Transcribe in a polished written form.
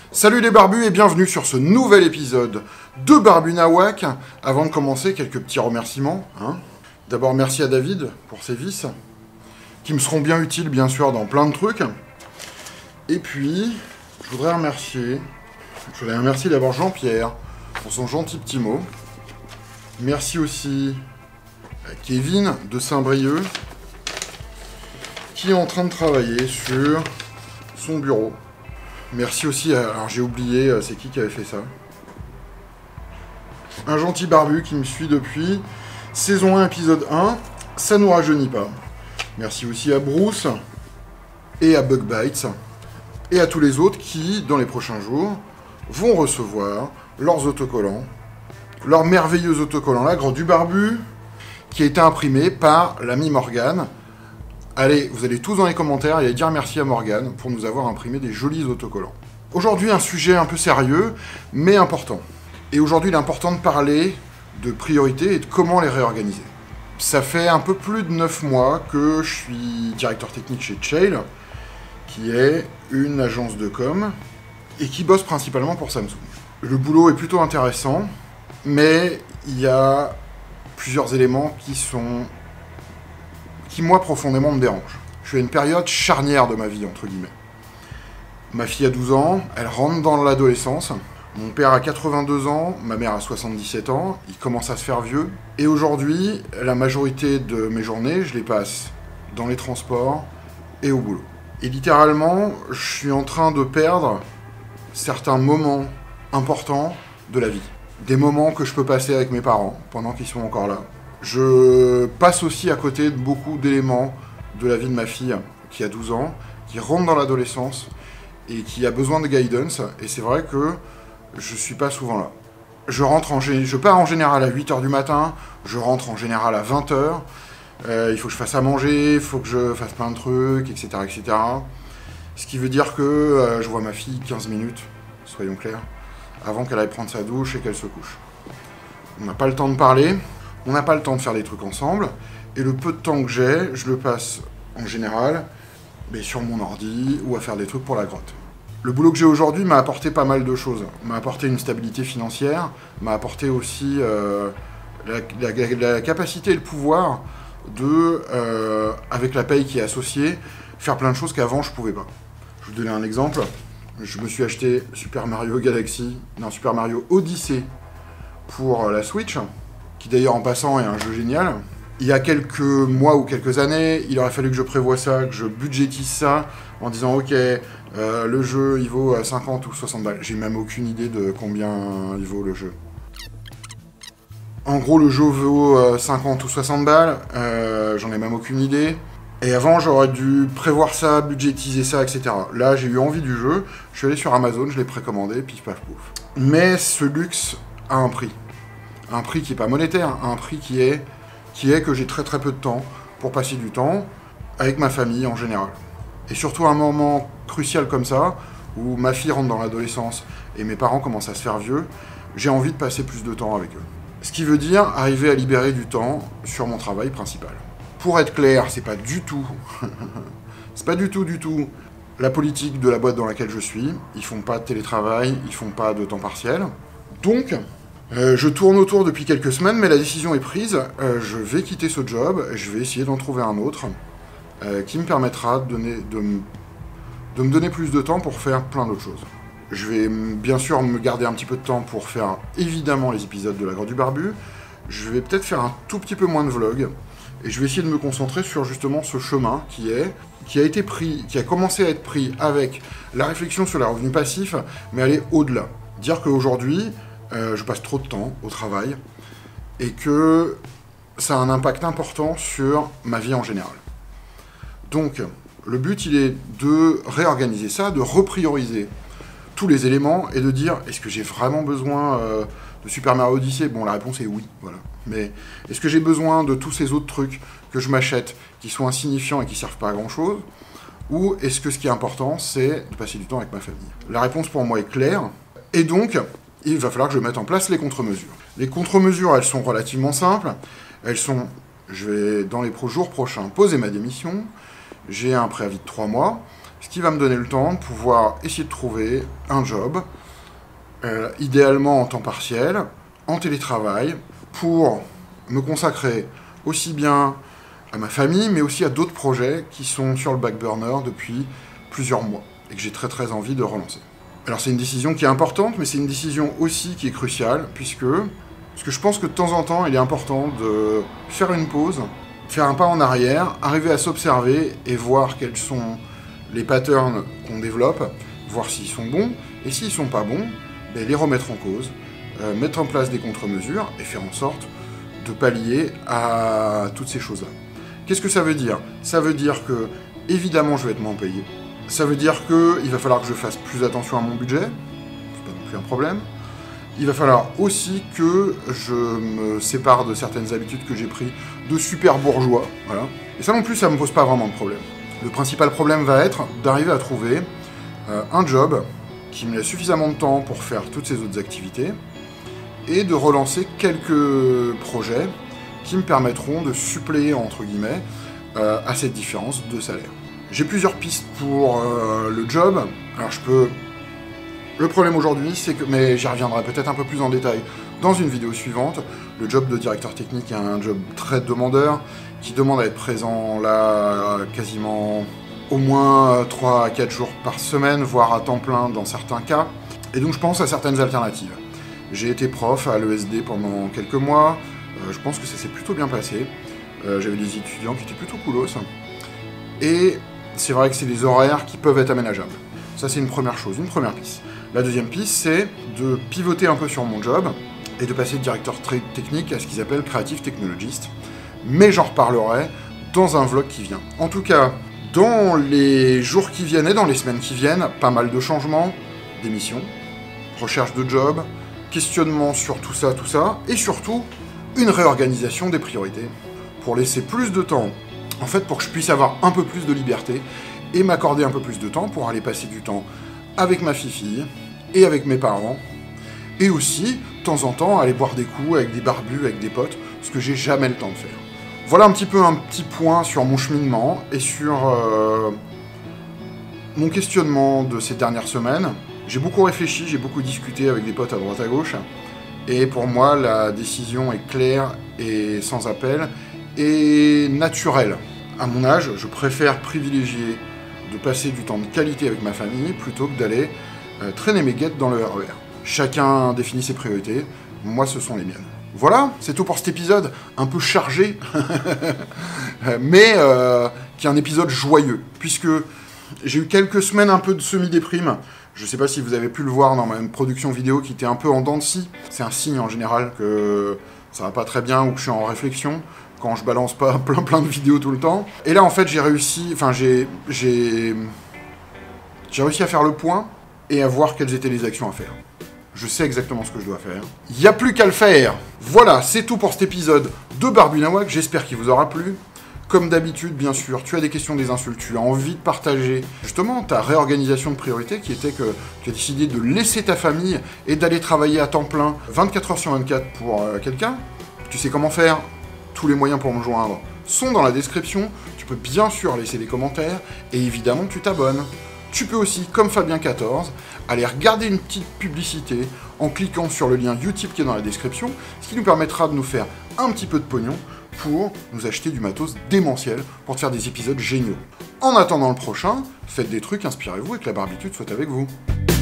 Salut les barbus et bienvenue sur ce nouvel épisode de Barbu Nawak. Avant de commencer, quelques petits remerciements. D'abord, merci à David pour ses vis, qui me seront bien utiles, bien sûr, dans plein de trucs. Et puis, je voudrais remercier d'abord Jean-Pierre pour son gentil petit mot. Merci aussi à Kevin de Saint-Brieuc, qui est en train de travailler sur son bureau. Merci aussi à... Alors j'ai oublié, c'est qui avait fait ça? Un gentil barbu qui me suit depuis saison 1, épisode 1. Ça nous rajeunit pas. Merci aussi à Bruce et à Bug Bites et à tous les autres qui, dans les prochains jours, vont recevoir leurs autocollants, leurs merveilleux autocollants, l'agre du barbu, qui a été imprimé par l'ami Morgane. Allez, vous allez tous dans les commentaires et allez dire merci à Morgane pour nous avoir imprimé des jolis autocollants. Aujourd'hui, un sujet un peu sérieux, mais important. Et aujourd'hui, il est important de parler de priorités et de comment les réorganiser. Ça fait un peu plus de 9 mois que je suis directeur technique chez Chail, qui est une agence de com, et qui bosse principalement pour Samsung. Le boulot est plutôt intéressant, mais il y a plusieurs éléments qui moi, profondément me dérangent. Je suis à une période charnière de ma vie, entre guillemets. Ma fille a 12 ans, elle rentre dans l'adolescence. Mon père a 82 ans, ma mère a 77 ans, il commence à se faire vieux. Et aujourd'hui, la majorité de mes journées, je les passe dans les transports et au boulot. Et littéralement, je suis en train de perdre certains moments importants de la vie. Des moments que je peux passer avec mes parents pendant qu'ils sont encore là. Je passe aussi à côté de beaucoup d'éléments de la vie de ma fille qui a 12 ans, qui rentre dans l'adolescence et qui a besoin de guidance. Et c'est vrai que je suis pas souvent là. Je pars en général à 8h du matin, je rentre en général à 20h. Il faut que je fasse à manger, il faut que je fasse plein de trucs, etc. etc. Ce qui veut dire que je vois ma fille 15 minutes, soyons clairs, avant qu'elle aille prendre sa douche et qu'elle se couche. On n'a pas le temps de parler. On n'a pas le temps de faire des trucs ensemble, et le peu de temps que j'ai, je le passe en général sur mon ordi ou à faire des trucs pour la grotte. Le boulot que j'ai aujourd'hui m'a apporté pas mal de choses. M'a apporté une stabilité financière, m'a apporté aussi la capacité et le pouvoir de, avec la paye qui est associée, faire plein de choses qu'avant je pouvais pas. Je vais vous donner un exemple. Je me suis acheté Super Mario Odyssey pour la Switch, qui d'ailleurs en passant est un jeu génial. Il y a quelques mois ou quelques années, il aurait fallu que je prévoie ça, que je budgétise ça, en disant ok, le jeu il vaut 50 ou 60 balles. J'ai même aucune idée de combien il vaut le jeu. En gros, le jeu vaut 50 ou 60 balles, j'en ai même aucune idée. Et avant, j'aurais dû prévoir ça, budgétiser ça, etc. Là, j'ai eu envie du jeu, je suis allé sur Amazon, je l'ai précommandé, pif paf pouf. Mais ce luxe a un prix. Un prix qui n'est pas monétaire, un prix qui est que j'ai très très peu de temps pour passer du temps avec ma famille en général. Et surtout à un moment crucial comme ça, où ma fille rentre dans l'adolescence et mes parents commencent à se faire vieux, j'ai envie de passer plus de temps avec eux. Ce qui veut dire arriver à libérer du temps sur mon travail principal. Pour être clair, c'est pas du tout la politique de la boîte dans laquelle je suis. Ils font pas de télétravail, ils font pas de temps partiel. Donc, je tourne autour depuis quelques semaines, mais la décision est prise. Je vais quitter ce job, je vais essayer d'en trouver un autre qui me permettra de me donner plus de temps pour faire plein d'autres choses. Je vais bien sûr me garder un petit peu de temps pour faire évidemment les épisodes de la Grotte du Barbu. Je vais peut-être faire un tout petit peu moins de vlogs. Et je vais essayer de me concentrer sur justement ce chemin qui a commencé à être pris avec la réflexion sur les revenus passifs, mais aller au-delà. Dire qu'aujourd'hui, je passe trop de temps au travail et que ça a un impact important sur ma vie en général. Donc, le but, il est de réorganiser ça, de reprioriser tous les éléments et de dire, est-ce que j'ai vraiment besoin de Super Mario Odyssey? Bon, la réponse est oui, voilà. Mais est-ce que j'ai besoin de tous ces autres trucs que je m'achète qui sont insignifiants et qui servent pas à grand-chose? Ou est-ce que ce qui est important, c'est de passer du temps avec ma famille? La réponse pour moi est claire. Et donc, il va falloir que je mette en place les contre-mesures. Les contre-mesures, elles sont relativement simples. Elles sont, je vais dans les jours prochains poser ma démission. J'ai un préavis de 3 mois. Ce qui va me donner le temps de pouvoir essayer de trouver un job, idéalement en temps partiel, en télétravail, pour me consacrer aussi bien à ma famille, mais aussi à d'autres projets qui sont sur le back burner depuis plusieurs mois et que j'ai très envie de relancer. Alors c'est une décision qui est importante, mais c'est une décision aussi qui est cruciale, parce que je pense que de temps en temps, il est important de faire une pause, faire un pas en arrière, arriver à s'observer et voir quels sont les patterns qu'on développe, voir s'ils sont bons, et s'ils sont pas bons, les remettre en cause, mettre en place des contre-mesures et faire en sorte de pallier à toutes ces choses-là. Qu'est-ce que ça veut dire? Ça veut dire que, évidemment, je vais être moins payé. Ça veut dire qu'il va falloir que je fasse plus attention à mon budget, c'est pas non plus un problème. Il va falloir aussi que je me sépare de certaines habitudes que j'ai prises de super bourgeois, voilà. Et ça non plus, ça me pose pas vraiment de problème. Le principal problème va être d'arriver à trouver un job qui me laisse suffisamment de temps pour faire toutes ces autres activités et de relancer quelques projets qui me permettront de suppléer, entre guillemets, à cette différence de salaire. J'ai plusieurs pistes pour le job. Alors je peux... Le problème aujourd'hui, c'est que... Mais j'y reviendrai peut-être un peu plus en détail dans une vidéo suivante. Le job de directeur technique est un job très demandeur, qui demande à être présent là quasiment au moins 3 à 4 jours par semaine, voire à temps plein dans certains cas. Et donc je pense à certaines alternatives. J'ai été prof à l'ESD pendant quelques mois. Je pense que ça s'est plutôt bien passé. J'avais des étudiants qui étaient plutôt coolos. Et c'est vrai que c'est des horaires qui peuvent être aménageables. Ça, c'est une première chose, une première piste. La deuxième piste, c'est de pivoter un peu sur mon job et de passer de directeur technique à ce qu'ils appellent creative technologist. Mais j'en reparlerai dans un vlog qui vient. En tout cas, dans les jours qui viennent et dans les semaines qui viennent, pas mal de changements, d'émissions, recherche de job, questionnement sur tout ça, et surtout, une réorganisation des priorités pour laisser plus de temps, en fait, pour que je puisse avoir un peu plus de liberté et m'accorder un peu plus de temps pour aller passer du temps avec ma fille et avec mes parents, et aussi, de temps en temps, aller boire des coups avec des barbus, avec des potes, ce que j'ai jamais le temps de faire. Voilà un petit point sur mon cheminement et sur mon questionnement de ces dernières semaines. J'ai beaucoup réfléchi, j'ai beaucoup discuté avec des potes à droite à gauche, et pour moi, la décision est claire et sans appel, et naturelle. À mon âge, je préfère privilégier de passer du temps de qualité avec ma famille plutôt que d'aller traîner mes guettes dans le RER. Chacun définit ses priorités, moi ce sont les miennes. Voilà, c'est tout pour cet épisode, un peu chargé, mais qui est un épisode joyeux, puisque j'ai eu quelques semaines un peu de semi-déprime. Je sais pas si vous avez pu le voir dans ma production vidéo qui était un peu en dents de scie. C'est un signe en général que ça va pas très bien ou que je suis en réflexion, quand je balance pas plein de vidéos tout le temps. Et là en fait j'ai réussi à faire le point et à voir quelles étaient les actions à faire. Je sais exactement ce que je dois faire. Il n'y a plus qu'à le faire. Voilà, c'est tout pour cet épisode de Barbu Nawak. J'espère qu'il vous aura plu. Comme d'habitude, bien sûr, tu as des questions, des insultes, tu as envie de partager justement ta réorganisation de priorité qui était que tu as décidé de laisser ta famille et d'aller travailler à temps plein 24 heures sur 24 pour quelqu'un. Tu sais comment faire. Tous les moyens pour me joindre sont dans la description. Tu peux bien sûr laisser des commentaires et évidemment tu t'abonnes. Tu peux aussi, comme Fabien14, aller regarder une petite publicité en cliquant sur le lien Utip qui est dans la description, ce qui nous permettra de nous faire un petit peu de pognon pour nous acheter du matos démentiel pour te faire des épisodes géniaux. En attendant le prochain, faites des trucs, inspirez-vous et que la barbitude soit avec vous.